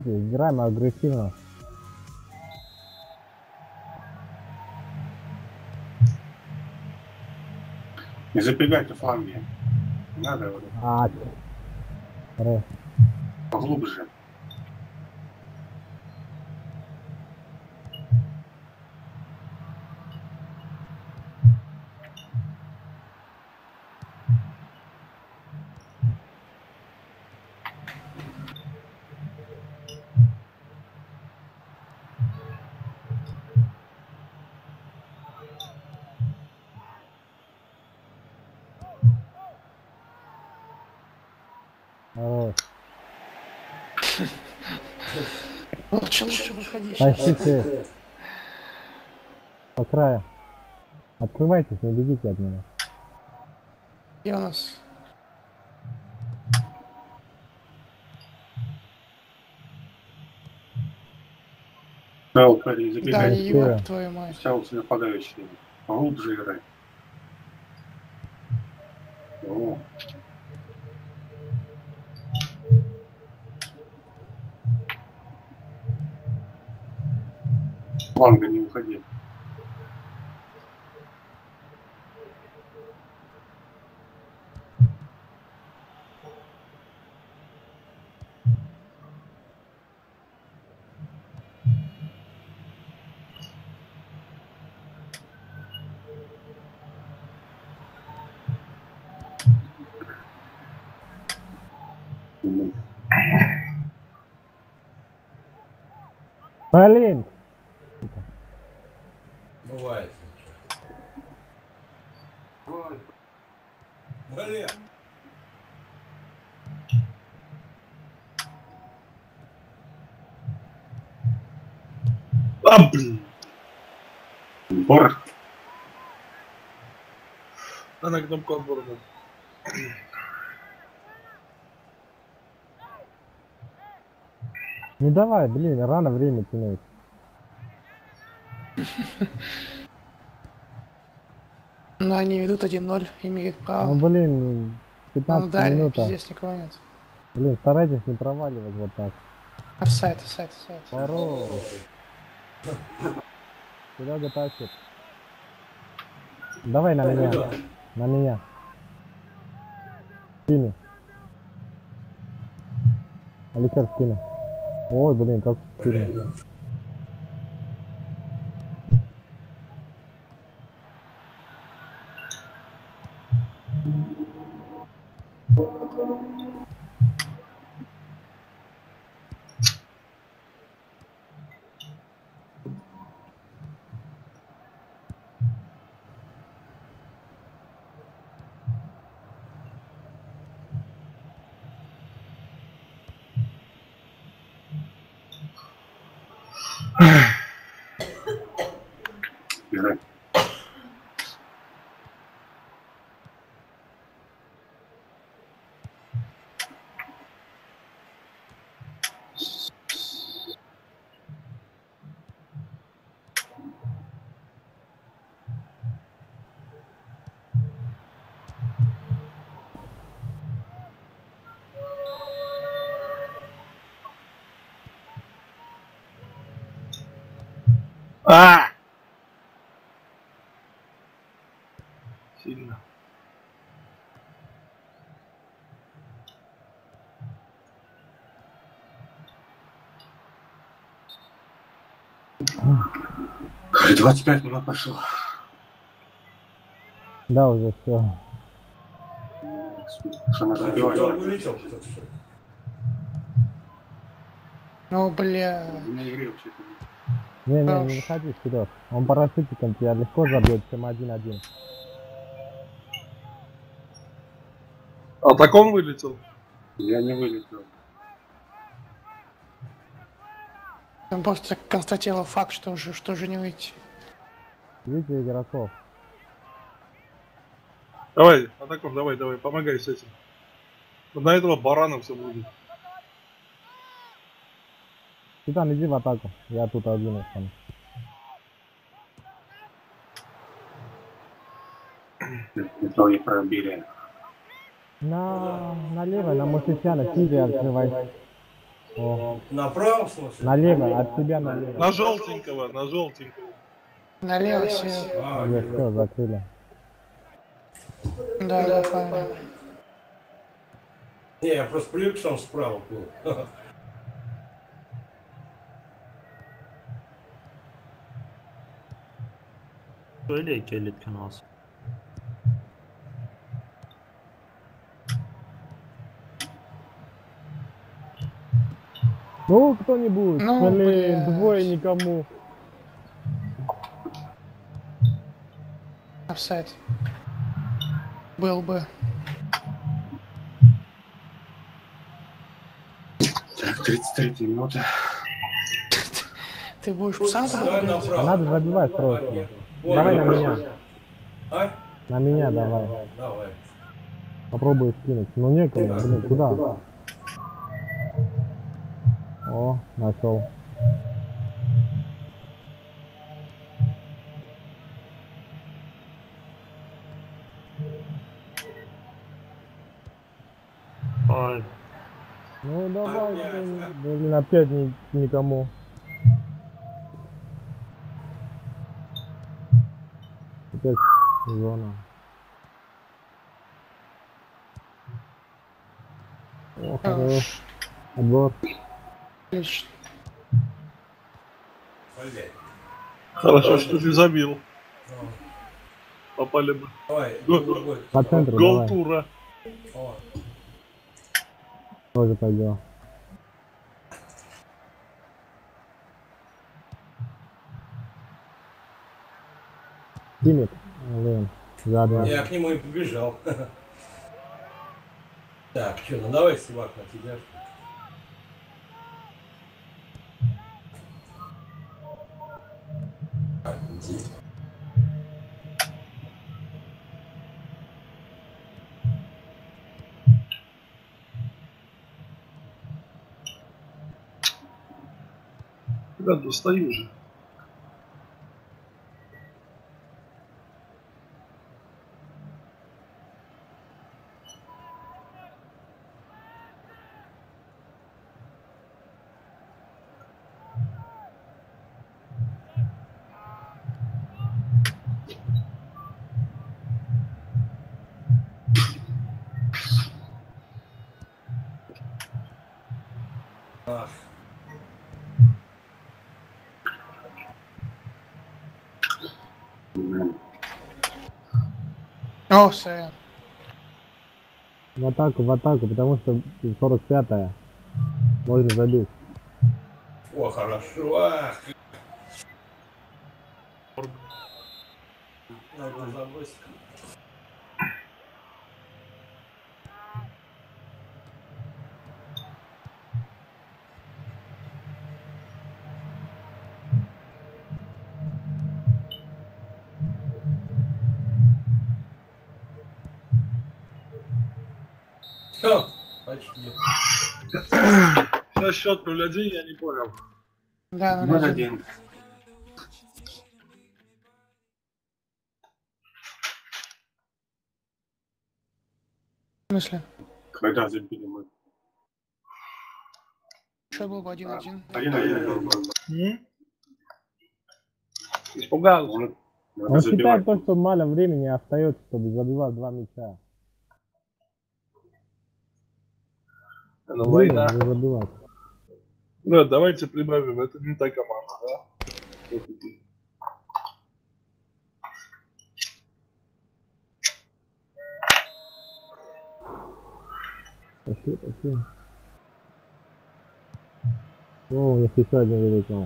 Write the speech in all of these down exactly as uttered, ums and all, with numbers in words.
Играем агрессивно. Не забегайте фланги. Не надо вот А, хорошо. поглубже. Хорош. Лучше, лучше выходи сейчас. Тащите по краю. Открывайтесь, не бегите от меня. Где у нас? Да, уходи, не Да, забегайте. и- Ива, твою мать. Сейчас нападающие. Поглубже играй. О. Фланга не уходи. Блин! Бывает. Блин. А, блин. Бор. Она кнопку отбора. Ну давай, блин, рано время тянуть. Но они ведут один ноль, имеют Ну право. блин, Ну пятнадцать дали, минута. здесь никого нет. Блин, старайтесь не проваливать вот так. Офсайд, офсайд, офсайд. Хорош. Серега тащит. Давай на меня. На меня. Скини. Алисер, скини. Ой, блин, как сильно. Играй. А! Сильно. двадцать пять минут пошло. Да, уже все. Что надо забивать? Вылетел. Ну, бля. На игре вообще-то. Не, не, Хорош. не выходи вперед. Он парашютиком тебя легко забьет, чем один-один. А так он вылетел. Я не вылетел. Он просто констатировал факт, что уже, что уже не выйти. Видите игроков? Давай, атакон, давай, давай, помогай с этим. Вот на этого барана все будет. Титан, иди в атаку. Я тут один останусь. Никто не пробили. На... Налево, на Мусичана, Сири открывай. О, Направо, в смысле? налево, от тебя налево. На желтенького, на желтенького. Налево все. А, Уже все, закрыли. Да, да, правильно. не, я просто привык, что он справа был. Öyle gelirken olsun. Ну, кто-нибудь, Ну, блин, блядь. двое никому. Офсайд. Был бы. Так, тридцать третья минута. Ты будешь сам Давай туда направо. А надо забивать срочно. Вон, Давай на вон. меня. А? На меня давай. Давай. Попробуй скинуть. Ну некому, блин, куда? О, нашел. Ay, Ну давай, блин, блин, опять ни- никому. Опять зона. О, хорош. Хорош. Отбор. Отлично. Блядь. Хорошо, что ты забил. Попали бы. Давай. Гол- другой, другой. По центру Гол давай. тура. О, Тоже пойдет. Тимит. Блин, задом. я к нему и побежал. Так, что, ну давай, Сивак, на тебя. Так, иди. Да, достаю же. Ах, О, сорян. В атаку, в атаку, потому что сорок пятая. Можно забить. о, хорошо. Ах. Надо забросить. Всё, почти. Сейчас счет ноль один, я не понял. Да, ну ноль один. один. В смысле? Когда забили мы? Счет был бы один-один. Один один был. М? Испугался. Он- Надо Он забивать. считает то, что мало времени остается, чтобы забивать два мяча. Это Время война. не забивать. Да, давайте прибавим, это не та команда, да? Пошли, пошли. О, у них еще один вылетел.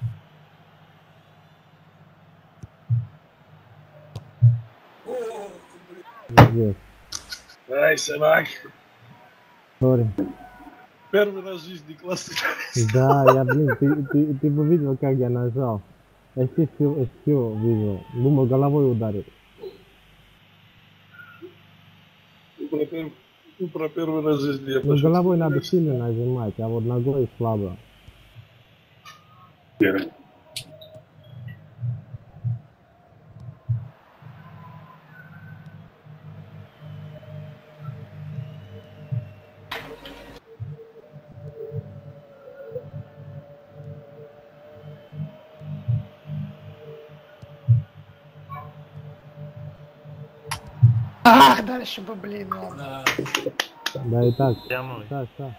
Здесь. Ай, собак. Сори. Первый раз в жизни классный. Да, я, блин, ты, ты, ты бы видел, как я нажал. эс си эс си видел. Думал, головой ударит. Ну, про, пер- ну, про первый раз в жизни я Ну, пошутил. головой надо сильно нажимать, а вот ногой слабо. Первый. Ах, дальше бы, блин, ладно. На. Да и так. Прямо. Ща, ща.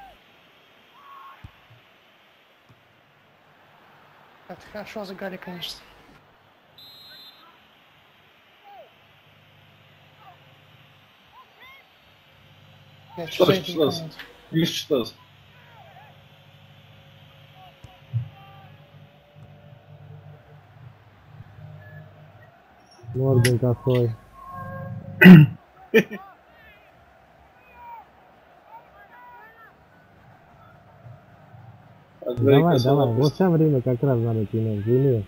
Это хорошо загали, конечно. Я Что читаю ж, эти что ж? комнаты. Есть что-то. Морген косой. Андрей Давай, давай. Косолапов. Вот сейчас время как раз надо тянуть. Тяни.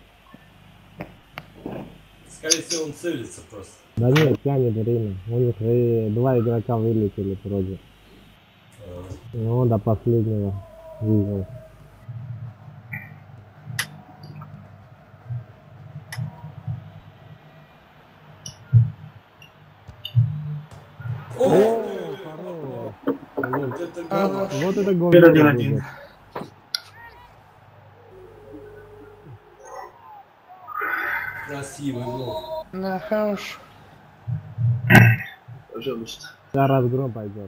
Скорее всего, он целится просто. Да нет, тянет время. У них и два игрока вылетели вроде. А. Ну, до последнего видел. О, Хорош. Блин, вот это А, гол. вот это гол. Теперь будет. один-один. Красивый гол. Да, хорош. Пожалуйста. Сейчас разгром пойдет.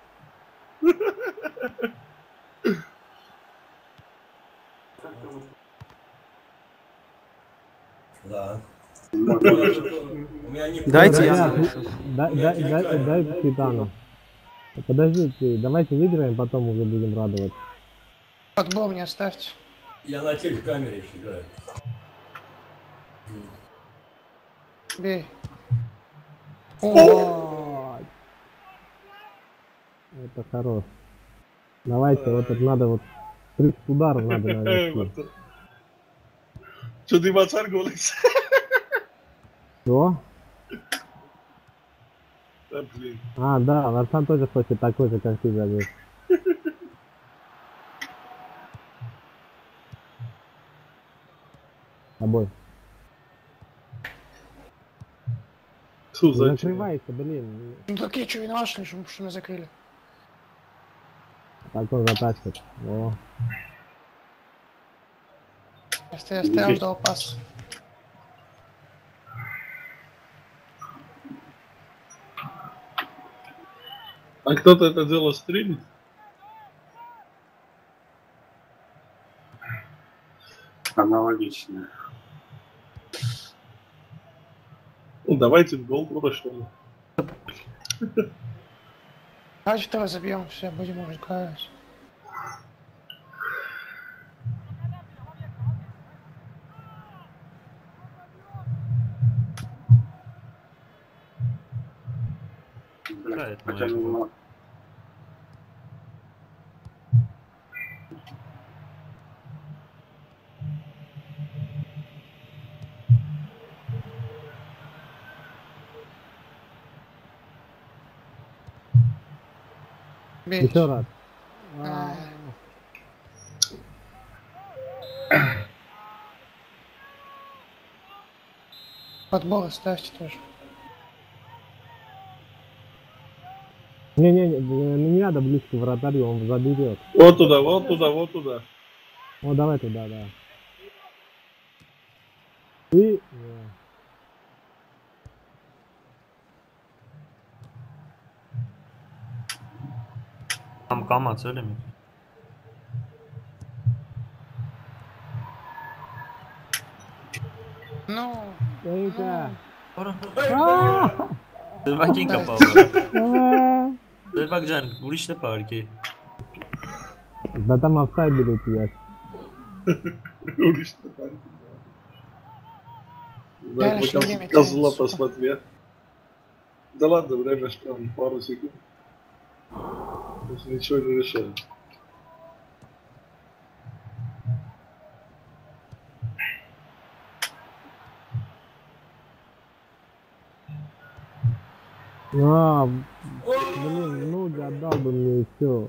Да. У меня не Дайте я Ребят, слышу. дай, дай, дай, дай капитану. Подождите, давайте выиграем, потом уже будем радоваться. Футбол мне оставьте. Я на телекамере еще играю. Бей. О, Это хорош. Давайте, вот это надо вот тридцать ударов надо нанести. Что ты Мацар голос? Что? Да, блин. А, да, Варсан тоже хочет такой же, как ты забил. Тобой. Фу, зачем? Закрывайся, блин. ну так я что, виноват, что ли, что что меня закрыли? Так он затащит. О. Я стоял, стоял, ждал пас. А кто-то это дело стримит? Аналогично. Ну, давайте в гол туда, что ли. Давайте второй забьем, все, будем уже играть. Блядь, Да, это хотя моя ну, Бей. Еще раз. А. Футбол оставьте тоже. Не-не-не, не надо близко к вратарю, он заберет. Вот туда, вот туда, вот туда. О, давай туда, да. И... не. Там кама целями. Ну, Эй-ка. Silvakin kapalı. А. Silvakcan vuruş da parki. Да там офсайд будет я. Говоришь, что так. Да, Я решил пока время козла тянуть, сука. посмотри. Да ладно, время ж там пару секунд. Если ничего не решает. А, блин, ноги отдал бы мне и все.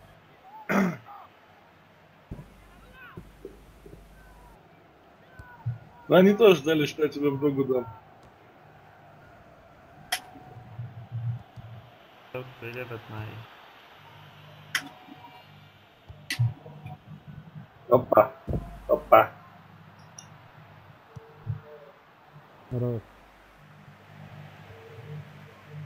Но они тоже ждали, что я тебе в ногу дам. Çok böyle batmayı. Опа. Опа. Хорош.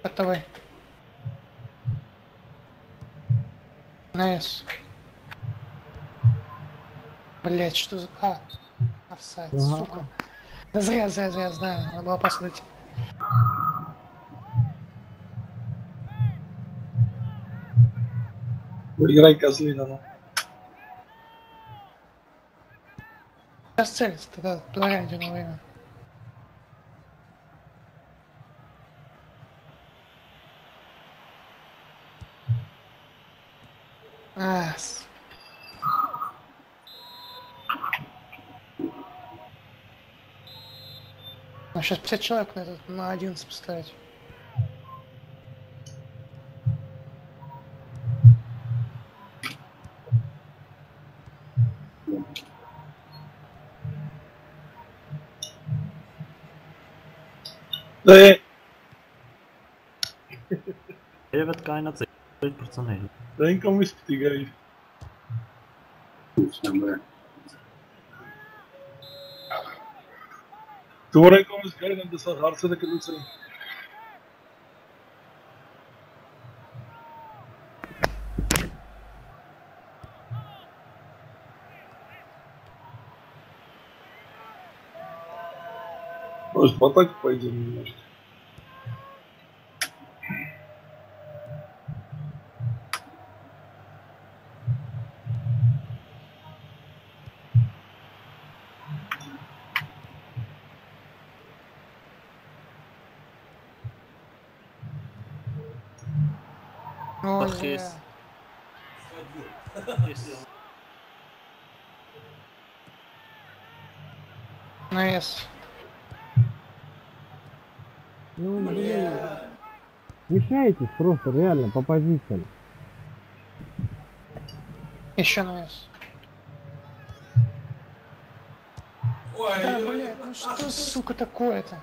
Готовый. Найс. Блять, что за... А, офсайд, Ага. сука. Да зря, зря, зря, знаю, надо было посмотреть. Играй козлина, ну. Сейчас целится, тогда туда идем на время. А, с- Ну, сейчас пятьдесят человек на этот, на одиннадцать поставить. Да, э, Hier wird keiner zählt personell. да никому из пяти горит. Всем, бля. Туре кому из горит, надо сахарца на колесе. Может, по так пойдем немножко. Ой, Подхиз. зря. Найс. Ну, блин. Мешаетесь просто, реально, по позициям. Еще найс. Ой, Да, ой, блядь, ну что, сука, такое-то?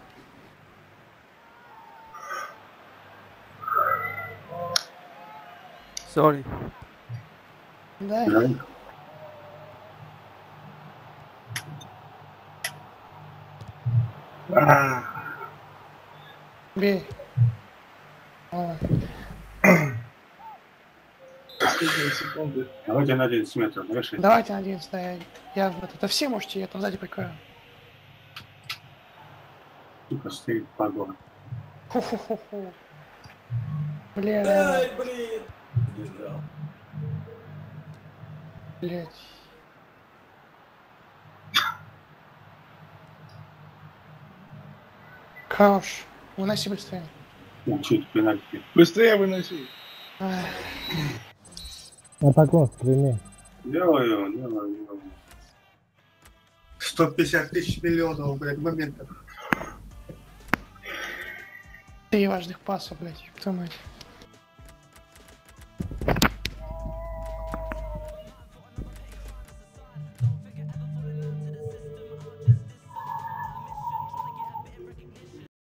Sorry. Да, Да? А, бей. Ой. последние секунды. Давайте на одиннадцать метров, решить. Давайте на одиннадцать, да, я, я вот это все можете, я там сзади прикрою. Сука, стоит погода. Ху-ху-ху-ху. Бля, ай, блин. Бежал. блядь. Хорош. Уноси быстрее. Учить пенальти. Быстрее выноси. Ай, Атакон, стреляй. Делаю, делаю, делаю. сто пятьдесят тысяч миллионов, блядь, моментов. три важных паса, блядь, ёб твою мать.